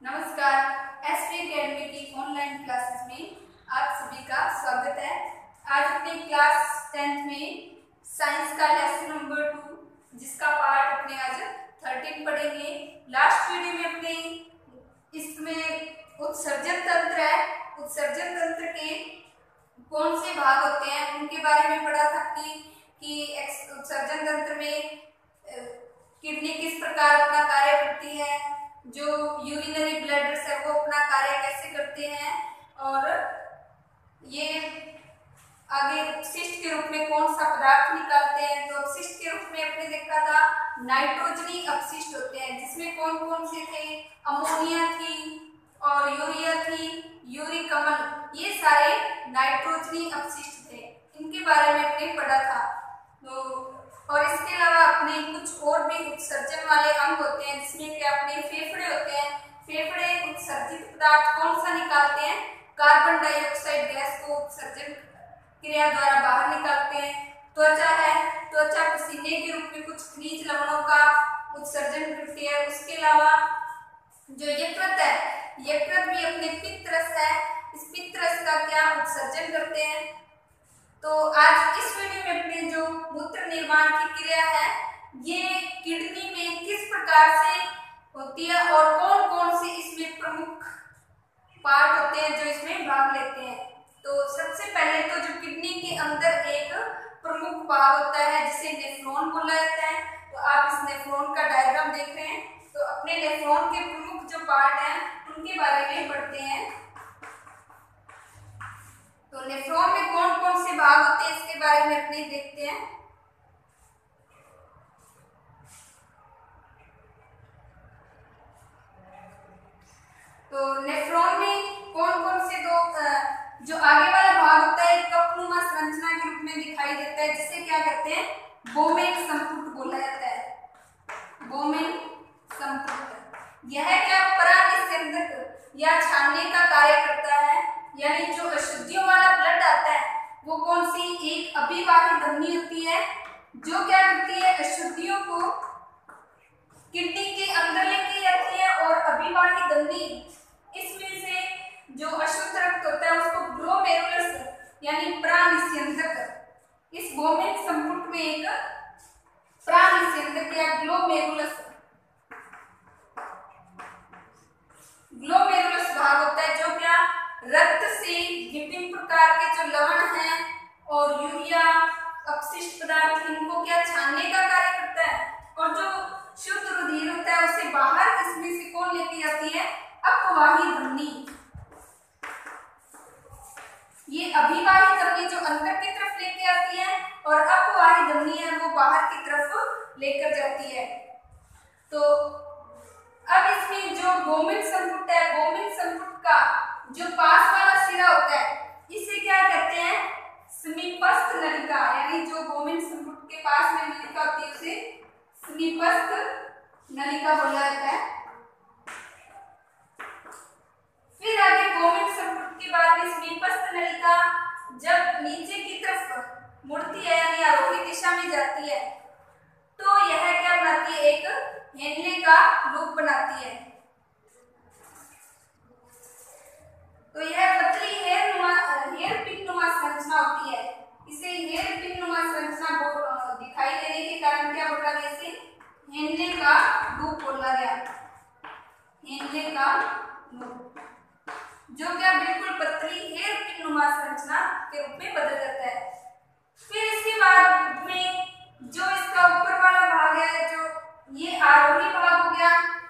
नमस्कार। SP academy की online classes में आप सभी का स्वागत है। आज अपनी क्लास 10th में साइंस का लेसन नंबर 2 जिसका पार्ट अपने आज 13 पढ़ेंगे। लास्ट वीडियो में अपने इसमें उत्सर्जन तंत्र है, उत्सर्जन तंत्र के कौन से भाग होते हैं उनके बारे में पढ़ा था कि उत्सर्जन तंत्र में किडनी किस प्रकार अपना कार्य करती है, जो यूरिनरी ब्लैडर्स है वो अपना कार्य कैसे करते हैं, और ये आगे अपशिष्ट के रूप में कौन सा पदार्थ निकालते हैं। तो अपशिष्ट के रूप में अपने देखा था नाइट्रोजनी अपशिष्ट होते हैं, जिसमें कौन कौन से थे, अमोनिया थी और यूरिया थी, यूरिक अम्ल, ये सारे नाइट्रोजनी अपशिष्ट थे। इनके बारे में अपने पढ़ा था। तो और इसके अलावा अपने कुछ और भी उत्सर्जन वाले अंग होते हैं, जिसमें कि अपने फेफड़े होते हैं। फेफड़े उत्सर्जित पदार्थ कौन सा निकालते हैं, कार्बन डाइऑक्साइड गैस को उत्सर्जन क्रिया द्वारा बाहर निकालते हैं। त्वचा है, त्वचा पसीने के रूप में कुछ खनिज लवणों का उत्सर्जन करती है। उसके अलावा जो यकृत है, यकृत भी अपने पित्तरस है, इस पित्तरस का क्या उत्सर्जन करते हैं। तो आज इस वीडियो में अपने जो मूत्र निर्माण की क्रिया है ये किडनी में किस प्रकार से होती है और कौन कौन से इसमें प्रमुख पार्ट होते हैं जो इसमें भाग लेते हैं। तो सबसे पहले तो जो किडनी के अंदर एक प्रमुख भाग होता है जिसे नेफ्रॉन बोला जाता है। तो आप इस नेफ्रॉन का डायग्राम देख रहे हैं। तो अपने नेफ्रॉन के प्रमुख जो पार्ट हैं उनके बारे में पढ़ते हैं। तो नेफ्रॉन में कौन कौन से भाग होते हैं इसके बारे में अपने देखते हैं। तो नेफ्रॉन में कौन कौन से दो जो आगे वाला भाग होता है कपनुमा संरचना के रूप में दिखाई देता है, जिसे क्या कहते हैं, बोमेन संपुट बोला जाता है। बोमेन संपुट यह क्या परानिस्यंदक या छानने का कार्य करता है, यानी जो अशुद्धियों वाला ब्लड आता है वो कौन सी एक अभिवाही धमनी होती है जो क्या करती है, अशुद्धियों को किडनी के अंदर लेके जाती है। और अभिवाही धमनी इसमें से जो अशुद्ध रक्त होता है उसको ग्लोमेरुलस यानी प्रानिस्यंदक, इस बोमेन संपुट में एक प्रानिस्यंदक या ग्लोमेरुलस भाग होता है जो क्या रक्त से विभिन्न प्रकार के जो लवण हैं और यूरिया अपशिष्ट पदार्थ इनको क्या छानने का कार्य करता है। और जो शुद्ध रुधिर होता है उसे बाहर इसमें से कौन लेके जाती है, अपवाही धमनी। ये अभिवाही धमनी जो अंदर की तरफ लेके आती है और अपवाही धमनी है वो बाहर की तरफ लेकर जाती है। तो अब इसमें जो बोमेन संपुट है, बोमेन संपुट का जो पास वाला सिरा होता है इसे क्या कहते हैं, समीपस्थ नलिका, यानी जो बोमेन संपुट के पास में नलिका होती है उसे समीपस्थ नलिका बोला जाता है। फिर आगे बोमेन संपुट के बाद में समीपस्थ नलिका जब नीचे की तरफ मुड़ती है यानी आरोही दिशा में जाती है तो यह क्या बनाती है, एक हेनले का रूप बनाती है। तो यह पतली हेयर पिन नुमा संरचना होती है। इसे हेयर पिन नुमा संरचना दिखाई देने के कारण क्या बोला गया, इसे हेनले का रूप बोला गया। हेनले का रूप जो क्या बिल्कुल पतली हेयर पिन नुमा संरचना के रूप में बदल जाता है। फिर इसके बाद में जो इसका ऊपर वाला भाग है, जो ये आरोही भाग हो गया,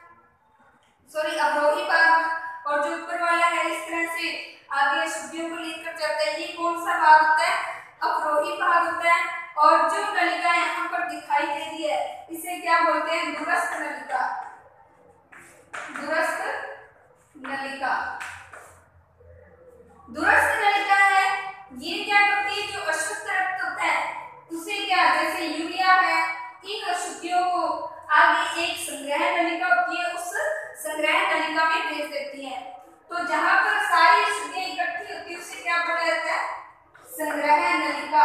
अवरोही भाग, और जो ऊपर वाला है इस तरह से आगे अशुद्धियों को लेकर जाता है, ये कौन सा भाग होता है, अवरोही भाग होता है। और जो नलिका यहाँ पर दिखाई दे रही है इसे क्या बोलते हैं, दूरस्थ नलिका। दूरस्थ नलिका, दूरस्थ नलिका है, ये क्या करती है, जो अशुद्ध रक्त होता है उसे क्या, जैसे यूरिया है, इन अशुद्धियों को आगे एक संग्रह नलिका होती है उस संग्रह नलिका में भेज देती है। तो जहां पर सारी अशुद्धियां इकट्ठी होती है उसे क्या बोला जाता है, संग्रह नलिका।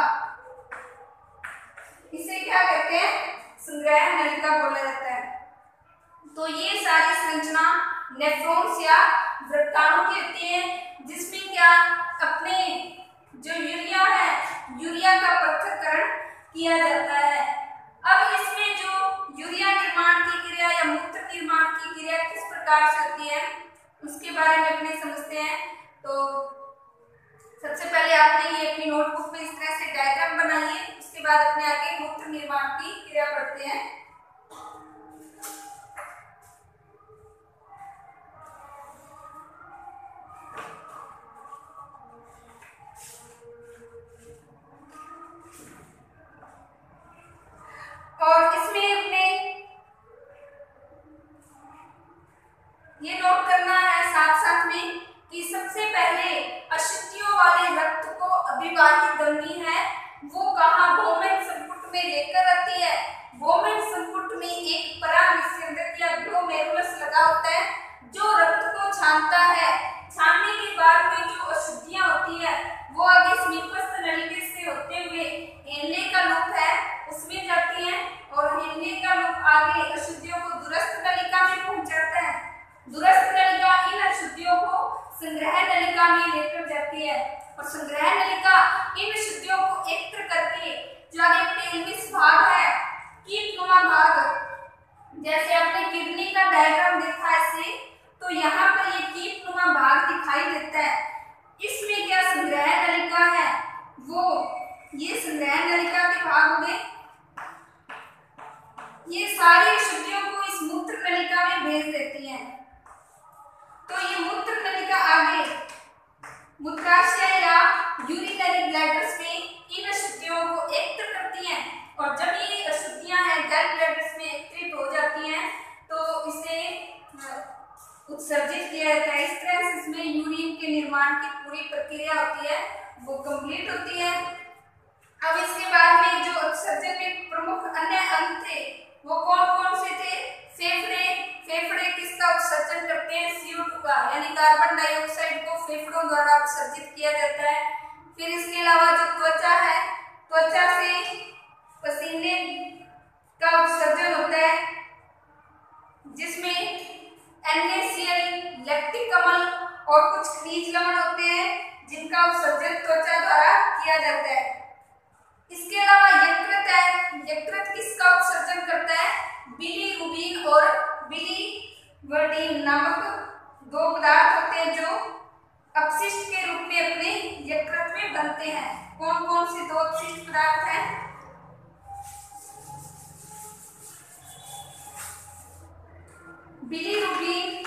इसे क्या कहते हैं, संग्रह नलिका बोला जाता है। तो ये सारी संरचना नेफ्रॉन्स या व्रताणु की होती है, जिसमें क्या अपने जो यूरिया है, यूरिया का पृथक्करण किया जाता है। अब इसमें जो यूरिया निर्माण की क्रिया या मूत्र निर्माण की क्रिया किस प्रकार से होती है उसके बारे में अपने समझते हैं। तो सबसे पहले आपने ये अपनी नोटबुक में इस तरह से डायग्राम बनाइए, उसके बाद अपने आगे मूत्र निर्माण की क्रिया पढ़ते हैं। और इसमें अपने ये नोट करना है साथ साथ में कि सबसे पहले अशुद्धियों वाले रक्त को अभिवाहित धमनी है वो कहाँ बोमेन संपुट में लेकर आती है। बोमेन संपुट में एक परानिस्यंदक या ग्लोमेरुलस लगा होता है जो रक्त को छानता है। छानने के बाद में जो अशुद्धियां होती है वो आगे समीपस्थ नलिका से होते हुए हेनले का लूप है उसमें जाती है और हेनले का लूप आगे अशुद्धियों को दूरस्थ नलिका में पहुंचाता है। दूरस्थ नलिका इन अशुद्धियों को संग्रह नलिका में लेकर जाती है और संग्रह नलिका इन अशुद्धियों को एकत्र करके जो आगे पेल्विस भाग है, कीटनुमा भाग, जैसे आपने किडनी का डायग्राम देखा है ऐसे, तो यहाँ पर ये कीटनुमा भाग दिखाई देता है। इसमें क्या संग्रह नलिका है, वो ये संग्रह नलिका के भाग में ये सारी अशुद्धियों को इस मूत्र नलिका में भेज देती है। तो ये मूत्र नलिका आगे मूत्राशय या यूरिनरी ब्लैडर्स में इन अशुद्धियों को एकत्र करती है और जब ये अशुद्धियां हैं गैल ब्लैडर्स में एकत्रित हो जाती हैं तो इसे उत्सर्जित किया जाता है। इस तरह से इसमें यूरिन के निर्माण की पूरी प्रक्रिया होती है वो कंप्लीट होती है। अब इसके बाद में जो उत्सर्जन में प्रमुख अन्य अंग थे वो कौन कौन से थे। फेफड़े, फेफड़े किसका उत्सर्जन करते हैं, CO2 का, यानी कार्बन डाइऑक्साइड को फेफड़ों द्वारा उत्सर्जित किया जाता है। फिर इसके अलावा जो त्वचा है, त्वचा से पसीने का उत्सर्जन होता है जिसमें NaCl, लैक्टिक अम्ल और कुछ खनिज लवण होते हैं जिनका उत्सर्जन त्वचा द्वारा किया जाता है। इसके अलावा यकृत है, यकृत किसका उत्सर्जन करता है, बिलीरुबिन और बिलीवर्डिन नामक दो पदार्थ होते हैं जो अपशिष्ट के रूप में अपने यकृत में बनते हैं। कौन कौन से दो अपशिष्ट पदार्थ हैं, बिलीरुबिन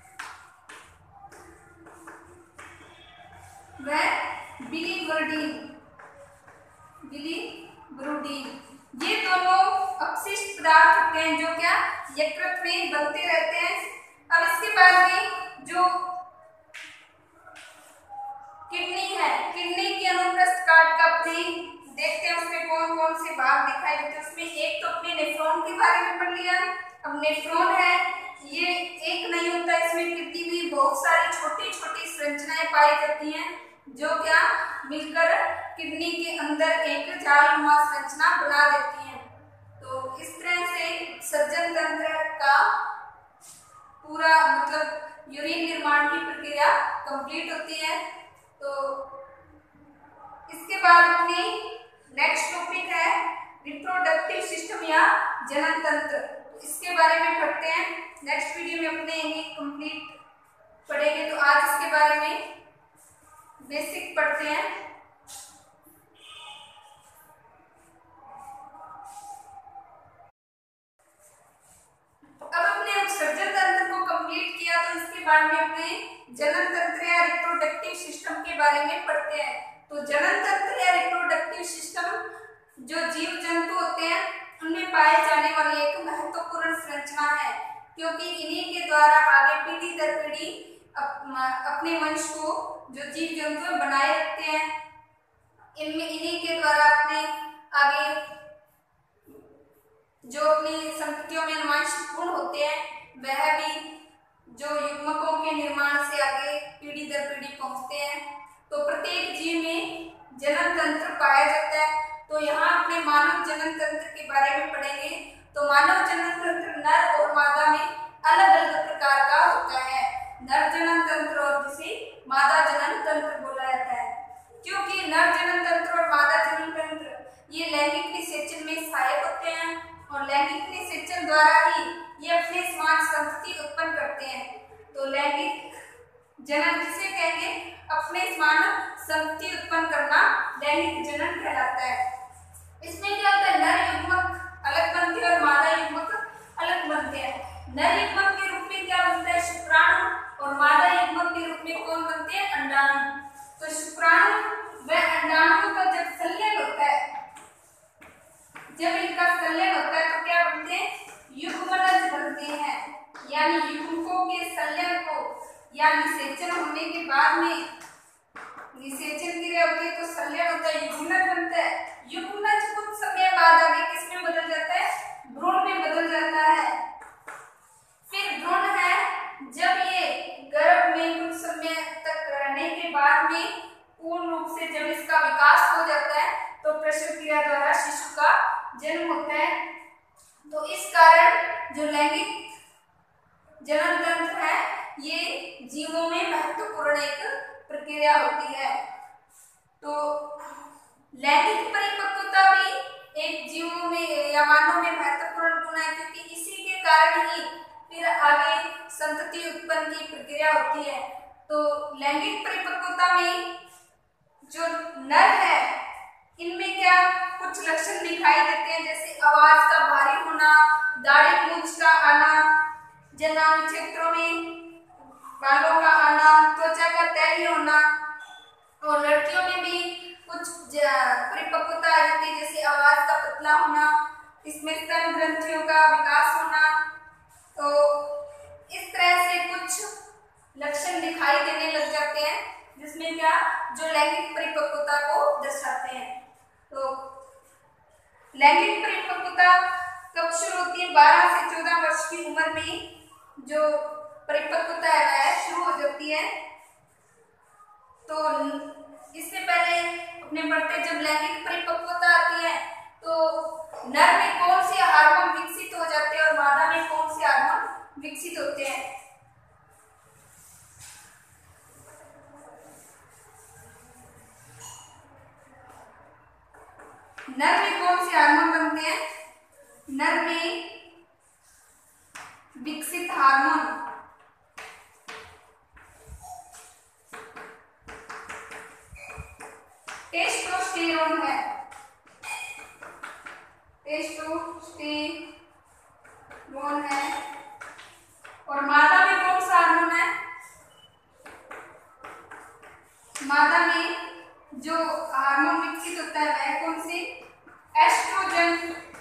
व बिलीवर्डिन, बिलीरुबिन, ये दोनों अपशिष्ट पदार्थ होते हैं जो क्या यकृत में बनते रहते हैं। अब इसके बाद में जो किडनी है, किडनी की अनुप्रस्थ काट का अपने देखते हैं उसमें कौन कौन से भाग दिखाई देते हैं। उसमें एक तो अपने नेफ्रॉन के बारे में पढ़ लिया। अब नेफ्रॉन है ये एक नहीं होता, इसमें किडनी में बहुत सारी छोटी छोटी संरचनाएं पाई जाती हैं जो क्या मिलकर किडनी के अंदर एक जालनुमा संरचना बना देती हैं। तो इस तरह से सर्जन तंत्र का पूरा मतलब यूरिन निर्माण की प्रक्रिया कंप्लीट होती है। तो इसके बाद अपनी नेक्स्ट टॉपिक है रिप्रोडक्टिव सिस्टम या जनन तंत्र, तो इसके बारे में पढ़ते हैं। नेक्स्ट वीडियो में अपने ये कंप्लीट पढ़ेंगे। तो आज इसके बारे में बेसिक पढ़ते हैं। अब अपने उत्सर्जन तंत्र को कंप्लीट किया तो इसके बाद में अपने जनन तंत्र या रिप्रोडक्टिव सिस्टम के बारे में पढ़ते हैं। तो जनन तंत्र या रिप्रोडक्टिव सिस्टम जो जीव जंतु होते हैं उनमें पाए जाने वाली एक महत्वपूर्ण संरचना है, क्योंकि इन्हीं के द्वारा आगे पीढ़ी दर पीढ़ी अपने वंश को जो जीव जंतु बनाए रखते हैं। इनमें इन्हीं के द्वारा अपने आगे जो अपनी संततियों में अनुवांशिक गुण होते हैं वह भी जो युग्मकों के निर्माण से आगे पीढ़ी दर पीढ़ी पहुंचते हैं। तो प्रत्येक जीव में जनन तंत्र पाया जाता है। तो यहाँ अपने मानव जनन तंत्र के बारे में पढ़ेंगे। तो मानव जनन तंत्र नर और मादा में अलग अलग प्रकार का होता है। द्वारा ही ये अपने समान संतति उत्पन्न करते हैं। तो लैंगिक जनन किसे कहेंगे? अपने समान संतति उत्पन्न करना लैंगिक जनन कहलाता है। इसमें क्या होता है? नर युग्मक अलग बनते हैं और मादा युग्मक अलग बनते हैं। नर युग्मक के रूप में क्या बनता है? शुक्राणु, और मादा युग्मक के रूप में कौन बनते हैं? अंडाणु। तो शुक्राणु व अंडाणु का जब संलयन होता है, जब इनका संलयन होता है तो क्या बनते हैं? युग्मनज बनते हैं। यानी युग्मकों के संलयन को या निषेचन होने के बाद में, निषेचन क्रिया होती है तो संलयन होता है, युग्मनज बनता है। युग्मनज कुछ समय बाद आगे किसमें बदल जाता है? भ्रूण में बदल जाता है। फिर भ्रूण है, जब ये गर्भ में कुछ समय तक रहने के बाद में पूर्ण रूप से जब इसका विकास हो जाता है तो प्रसव क्रिया द्वारा शिशु का जन्म होता है। तो इस कारण जो लैंगिक जनन तंत्र है ये जीवों में महत्वपूर्ण एक प्रक्रिया होती है। तो लैंगिक परिपक्वता भी एक जीवों में या मानव में महत्वपूर्ण गुण है, क्योंकि इसी के कारण ही फिर आगे संतति उत्पन्न की प्रक्रिया होती है। तो लैंगिक परिपक्वता में जो नर है इनमें क्या कुछ लक्षण दिखाई देते हैं, जैसे आवाज का भारी होना, दाढ़ी मूंछ का आना, जनान क्षेत्रों में बालों का आना, त्वचा का तैलीय होना, और लड़कियों में भी कुछ परिपक्वता आ जाती है, जैसे आवाज का पतला होना, इसमें स्तन ग्रंथियों का विकास होना। तो इस तरह से कुछ लक्षण दिखाई देने लग जाते हैं जिसमें क्या जो लैंगिक परिपक्वता को दर्शाते हैं। तो लैंगिक परिपक्वता कब शुरू होती है? 12 से 14 वर्ष की उम्र में जो परिपक्वता है वह शुरू हो जाती है। तो इससे पहले अपने बढ़ते जब लैंगिक परिपक्वता आती है तो नर में कौन से हार्मोन विकसित हो जाते हैं और मादा में कौन से हार्मोन विकसित होते हैं? नर में कौन से हार्मोन बनते हैं? नर में विकसित हार्मोन टेस्टोस्टेरोन है। टेस्टोस्टेरोन है। और मादा में कौन सा हार्मोन है? मादा में जो हार्मोन विकसित होता है वह कौन से? एस्ट्रोजन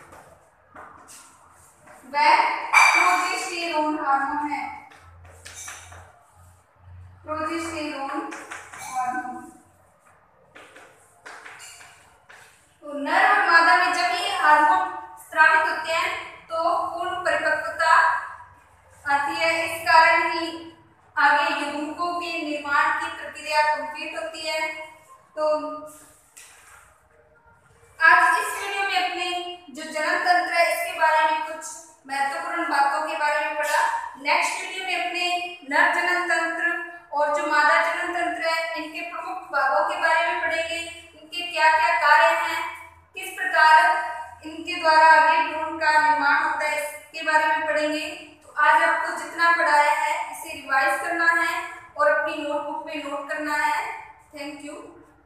व प्रोजेस्टेरोन हार्मोन है। Progesterone hormone. तो नर और मादा में जब ये हार्मोन स्रावित होते हैं तो पूर्ण परिपक्वता आती है। इस कारण ही आगे युग्मकों के निर्माण की प्रक्रिया कंप्लीट होती है। तो आज इस वीडियो में अपने जो जनन तंत्र है इसके बारे में कुछ महत्वपूर्ण बातों के बारे में पढ़ा। नेक्स्ट वीडियो में अपने नर जनन तंत्र और जो मादा जनन तंत्र है इनके प्रमुख भागों के बारे में पढ़ेंगे, इनके क्या क्या कार्य हैं, किस प्रकार इनके द्वारा आगे भ्रूण का निर्माण होता है इसके बारे में पढ़ेंगे। तो आज आपको जितना पढ़ाया है इसे रिवाइज करना है और अपनी नोटबुक में नोट करना है। Thank you.